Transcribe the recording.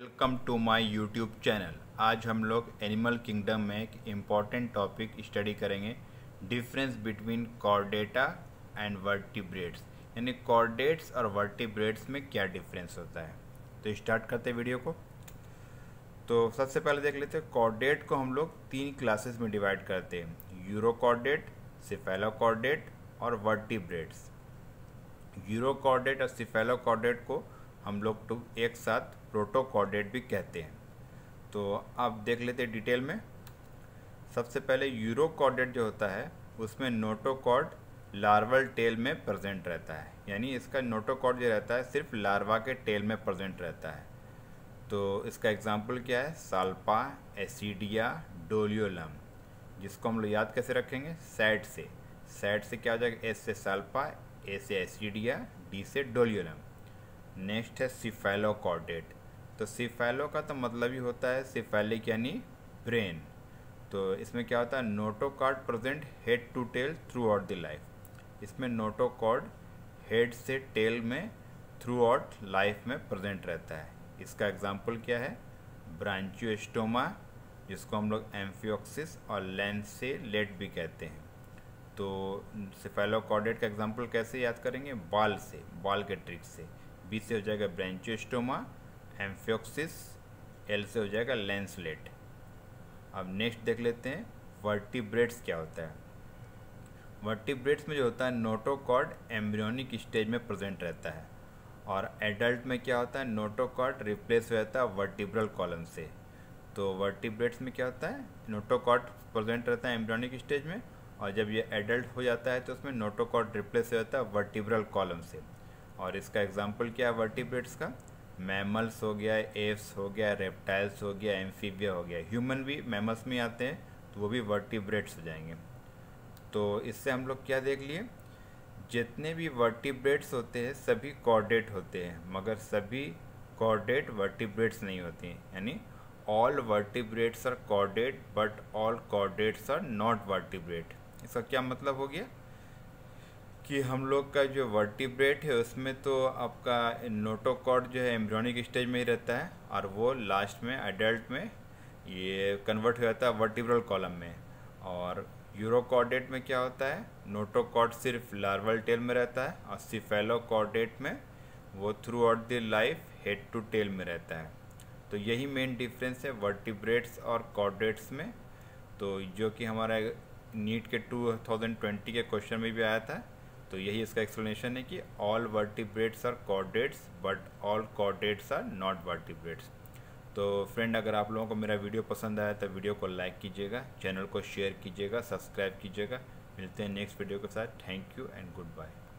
Welcome to my YouTube channel. आज हम लोग एनिमल किंगडम में एक इम्पॉर्टेंट टॉपिक स्टडी करेंगे, difference between chordata and vertebrates. यानी कॉर्डेट्स और वर्टिब्रेट्स में क्या डिफरेंस होता है। तो स्टार्ट करते हैं वीडियो को। तो सबसे पहले देख लेते हैं, कॉर्डेट को हम लोग 3 क्लासेस में डिवाइड करते हैं, यूरोकॉर्डेट, सिफेलोकॉर्डेट और वर्टिब्रेट्स। यूरोकॉर्डेट और सिफेलोकॉर्डेट को हम लोग तो एक साथ प्रोटोकॉर्डेट भी कहते हैं। तो अब देख लेते हैं डिटेल में। सबसे पहले यूरोकॉर्डेट जो होता है उसमें नोटोकॉर्ड लार्वल टेल में प्रेजेंट रहता है, यानी इसका नोटोकॉर्ड जो रहता है सिर्फ लार्वा के टेल में प्रेजेंट रहता है। तो इसका एग्जाम्पल क्या है, साल्पा, एसिडिया, डोलियोलम, जिसको हम लोग याद कैसे रखेंगे, सैट से। सैट से क्या हो जाएगा, एस से साल्पा, ए से एसिडिया, डी से डोलियोलम। नेक्स्ट है सिफेलोकॉर्डेट। तो सिफेलो का तो मतलब ही होता है सिफेलिक यानी ब्रेन। तो इसमें क्या होता है, notochord present head to tail throughout the life. इसमें नोटोकॉर्ड हेड से टेल में थ्रू आउट लाइफ में प्रेजेंट रहता है। इसका एग्जाम्पल क्या है, ब्रांचियोस्टोमा, जिसको हम लोग एम्फियोक्सिस और लेंस से लेट भी कहते हैं। तो सिफेलोकॉर्डेट का एग्जाम्पल कैसे याद करेंगे, बाल से, बाल के ट्रिक से। बी से हो जाएगा ब्रांचियोस्टोमा, एम्फियोक्सिस, एल से हो जाएगा लेंसलेट। अब नेक्स्ट देख लेते हैं वर्टिब्रेट्स क्या होता है। वर्टिब्रेट्स में जो होता है नोटोकॉर्ड एम्ब्रियोनिक स्टेज में प्रेजेंट रहता है, और एडल्ट में क्या होता है, नोटोकॉर्ड रिप्लेस हो जाता है वर्टिब्रल कॉलम से। तो वर्टिब्रेट्स में क्या होता है, नोटोकॉर्ड प्रेजेंट रहता है एम्ब्रियोनिक स्टेज में, और जब ये एडल्ट हो जाता है तो उसमें नोटोकॉर्ड रिप्लेस हो जाता है वर्टिब्रल कॉलम से। और इसका एग्जाम्पल क्या है वर्टिब्रेट्स का, मैमल्स हो गया, एप्स हो गया, रेप्टाइल्स हो गया, एम्फीबिया हो गया। ह्यूमन भी मैमल्स में आते हैं तो वो भी वर्टिब्रेट्स हो जाएंगे। तो इससे हम लोग क्या देख लिए, जितने भी वर्टिब्रेट्स होते हैं सभी कॉर्डेट होते हैं, मगर सभी कॉर्डेट वर्टिब्रेट्स नहीं होते हैं। यानी all vertebrates are chordate but all chordates are not vertebrate. इसका क्या मतलब हो गया कि हम लोग का जो वर्टिब्रेट है उसमें तो आपका नोटोकॉर्ड जो है एम्ब्रियोनिक स्टेज में ही रहता है, और वो लास्ट में एडल्ट में ये कन्वर्ट हो जाता है वर्टिब्रल कॉलम में। और यूरोकॉर्डेट में क्या होता है, नोटोकॉर्ड सिर्फ लार्वल टेल में रहता है, और सिफेलोकॉर्डेट में वो throughout the life head to tail में रहता है। तो यही मेन डिफरेंस है वर्टिब्रेट्स और कॉर्डेट्स में। तो जो कि हमारा नीट के 2020 के क्वेश्चन में भी आया था। तो यही इसका एक्सप्लेनेशन है कि all vertebrates are chordates but all chordates are not vertebrates. तो फ्रेंड, अगर आप लोगों को मेरा वीडियो पसंद आया तो वीडियो को लाइक कीजिएगा, चैनल को शेयर कीजिएगा, सब्सक्राइब कीजिएगा। मिलते हैं नेक्स्ट वीडियो के साथ। Thank you and good bye.